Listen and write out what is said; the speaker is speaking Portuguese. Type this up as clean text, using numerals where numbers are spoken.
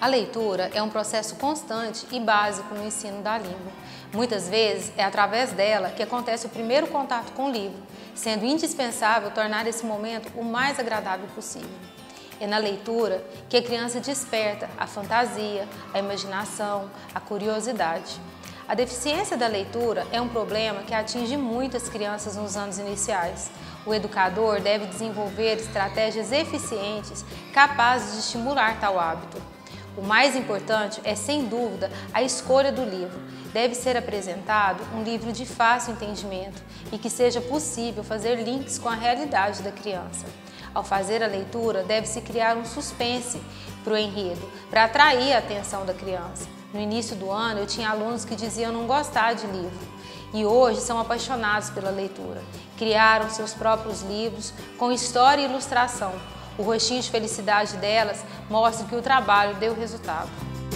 A leitura é um processo constante e básico no ensino da língua. Muitas vezes é através dela que acontece o primeiro contato com o livro, sendo indispensável tornar esse momento o mais agradável possível. É na leitura que a criança desperta a fantasia, a imaginação, a curiosidade. A deficiência da leitura é um problema que atinge muitas crianças nos anos iniciais. O educador deve desenvolver estratégias eficientes capazes de estimular tal hábito. O mais importante é, sem dúvida, a escolha do livro. Deve ser apresentado um livro de fácil entendimento e que seja possível fazer links com a realidade da criança. Ao fazer a leitura, deve-se criar um suspense para o enredo, para atrair a atenção da criança. No início do ano, eu tinha alunos que diziam não gostar de livro e hoje são apaixonados pela leitura. Criaram seus próprios livros com história e ilustração. O rostinho de felicidade delas mostra que o trabalho deu resultado.